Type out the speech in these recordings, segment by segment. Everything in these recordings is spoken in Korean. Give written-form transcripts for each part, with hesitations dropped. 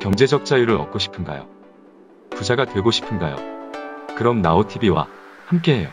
경제적 자유를 얻고 싶은가요? 부자가 되고 싶은가요? 그럼 나우TV와 함께해요.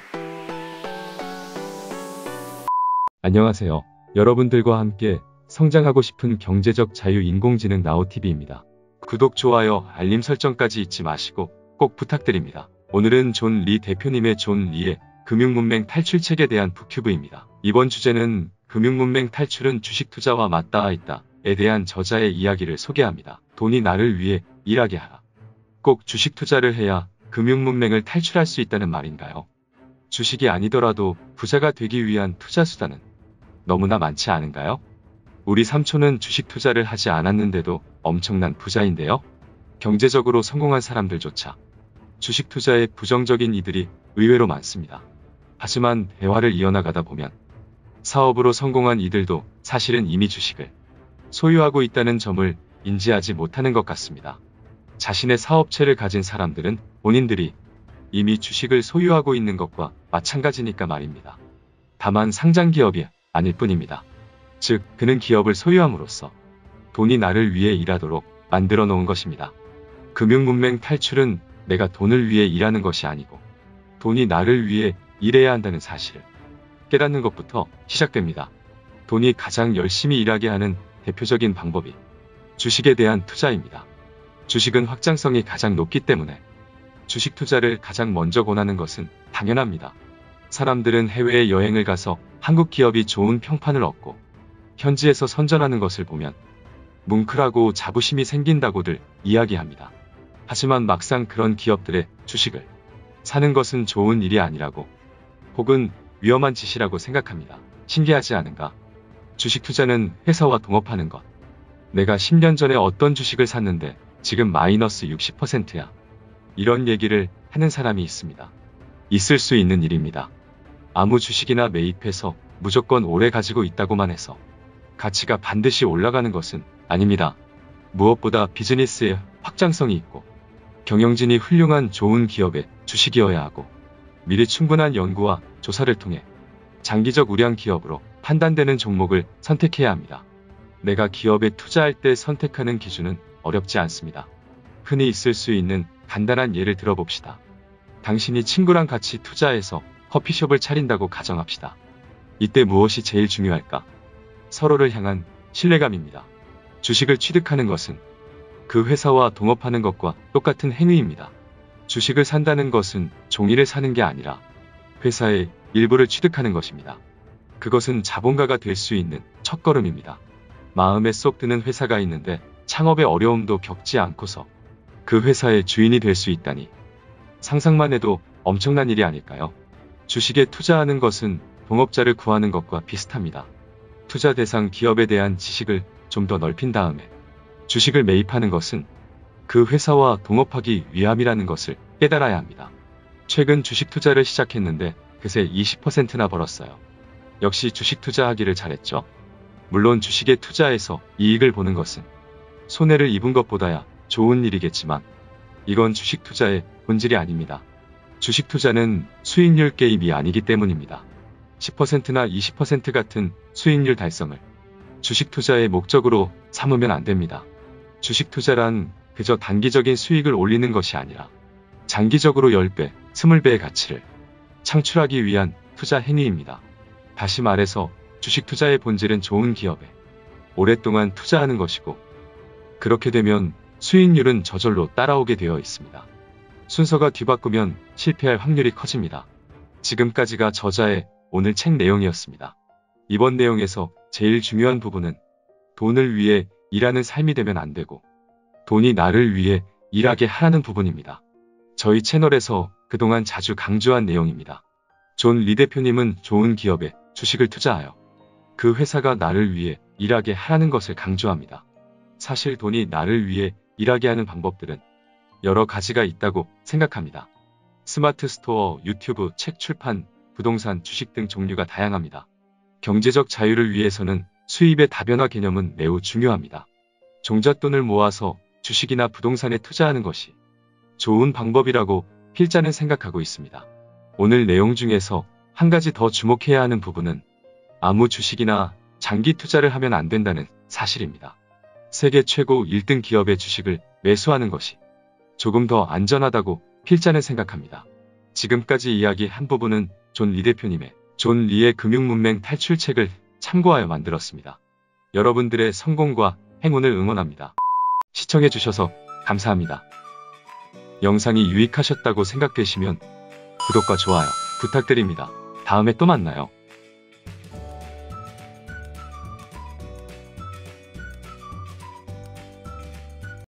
안녕하세요. 여러분들과 함께 성장하고 싶은 경제적 자유 인공지능 나우TV입니다. 구독, 좋아요, 알림 설정까지 잊지 마시고 꼭 부탁드립니다. 오늘은 존 리 대표님의 존 리의 금융문맹 탈출책에 대한 북튜브입니다. 이번 주제는 금융문맹 탈출은 주식 투자와 맞닿아 있다에 대한 저자의 이야기를 소개합니다. 돈이 나를 위해 일하게 하라. 꼭 주식 투자를 해야 금융문맹을 탈출할 수 있다는 말인가요? 주식이 아니더라도 부자가 되기 위한 투자 수단은 너무나 많지 않은가요? 우리 삼촌은 주식 투자를 하지 않았는데도 엄청난 부자인데요. 경제적으로 성공한 사람들조차 주식 투자에 부정적인 이들이 의외로 많습니다. 하지만 대화를 이어나가다 보면 사업으로 성공한 이들도 사실은 이미 주식을 소유하고 있다는 점을 인지하지 못하는 것 같습니다. 자신의 사업체를 가진 사람들은 본인들이 이미 주식을 소유하고 있는 것과 마찬가지니까 말입니다. 다만 상장기업이 아닐 뿐입니다. 즉, 그는 기업을 소유함으로써 돈이 나를 위해 일하도록 만들어 놓은 것입니다. 금융문맹 탈출은 내가 돈을 위해 일하는 것이 아니고 돈이 나를 위해 일해야 한다는 사실을 깨닫는 것부터 시작됩니다. 돈이 가장 열심히 일하게 하는 대표적인 방법이 주식에 대한 투자입니다. 주식은 확장성이 가장 높기 때문에 주식 투자를 가장 먼저 권하는 것은 당연합니다. 사람들은 해외에 여행을 가서 한국 기업이 좋은 평판을 얻고 현지에서 선전하는 것을 보면 뭉클하고 자부심이 생긴다고들 이야기합니다. 하지만 막상 그런 기업들의 주식을 사는 것은 좋은 일이 아니라고 혹은 위험한 짓이라고 생각합니다. 신기하지 않은가? 주식 투자는 회사와 동업하는 것. 내가 10년 전에 어떤 주식을 샀는데 지금 마이너스 60%야. 이런 얘기를 하는 사람이 있습니다. 있을 수 있는 일입니다. 아무 주식이나 매입해서 무조건 오래 가지고 있다고만 해서 가치가 반드시 올라가는 것은 아닙니다. 무엇보다 비즈니스에 확장성이 있고 경영진이 훌륭한 좋은 기업의 주식이어야 하고 미리 충분한 연구와 조사를 통해 장기적 우량 기업으로 판단되는 종목을 선택해야 합니다. 내가 기업에 투자할 때 선택하는 기준은 어렵지 않습니다. 흔히 있을 수 있는 간단한 예를 들어봅시다. 당신이 친구랑 같이 투자해서 커피숍을 차린다고 가정합시다. 이때 무엇이 제일 중요할까? 서로를 향한 신뢰감입니다. 주식을 취득하는 것은 그 회사와 동업하는 것과 똑같은 행위입니다. 주식을 산다는 것은 종이를 사는 게 아니라 회사의 일부를 취득하는 것입니다. 그것은 자본가가 될 수 있는 첫걸음입니다. 마음에 쏙 드는 회사가 있는데 창업의 어려움도 겪지 않고서 그 회사의 주인이 될 수 있다니 상상만 해도 엄청난 일이 아닐까요? 주식에 투자하는 것은 동업자를 구하는 것과 비슷합니다. 투자 대상 기업에 대한 지식을 좀 더 넓힌 다음에 주식을 매입하는 것은 그 회사와 동업하기 위함이라는 것을 깨달아야 합니다. 최근 주식 투자를 시작했는데 그새 20%나 벌었어요. 역시 주식 투자하기를 잘했죠? 물론 주식에 투자해서 이익을 보는 것은 손해를 입은 것보다야 좋은 일이겠지만 이건 주식 투자의 본질이 아닙니다. 주식 투자는 수익률 게임이 아니기 때문입니다. 10%나 20% 같은 수익률 달성을 주식 투자의 목적으로 삼으면 안 됩니다. 주식 투자란 그저 단기적인 수익을 올리는 것이 아니라 장기적으로 10배, 20배의 가치를 창출하기 위한 투자 행위입니다. 다시 말해서 주식 투자의 본질은 좋은 기업에 오랫동안 투자하는 것이고 그렇게 되면 수익률은 저절로 따라오게 되어 있습니다. 순서가 뒤바꾸면 실패할 확률이 커집니다. 지금까지가 저자의 오늘 책 내용이었습니다. 이번 내용에서 제일 중요한 부분은 돈을 위해 일하는 삶이 되면 안 되고 돈이 나를 위해 일하게 하라는 부분입니다. 저희 채널에서 그동안 자주 강조한 내용입니다. 존 리 대표님은 좋은 기업에 주식을 투자하여 그 회사가 나를 위해 일하게 하라는 것을 강조합니다. 사실 돈이 나를 위해 일하게 하는 방법들은 여러 가지가 있다고 생각합니다. 스마트 스토어, 유튜브, 책 출판, 부동산, 주식 등 종류가 다양합니다. 경제적 자유를 위해서는 수입의 다변화 개념은 매우 중요합니다. 종잣돈을 모아서 주식이나 부동산에 투자하는 것이 좋은 방법이라고 필자는 생각하고 있습니다. 오늘 내용 중에서 한 가지 더 주목해야 하는 부분은 아무 주식이나 장기 투자를 하면 안 된다는 사실입니다. 세계 최고 1등 기업의 주식을 매수하는 것이 조금 더 안전하다고 필자는 생각합니다. 지금까지 이야기한 부분은 존 리 대표님의 존 리의 금융문맹 탈출책을 참고하여 만들었습니다. 여러분들의 성공과 행운을 응원합니다. 시청해주셔서 감사합니다. 영상이 유익하셨다고 생각되시면 구독과 좋아요 부탁드립니다. 다음에 또 만나요.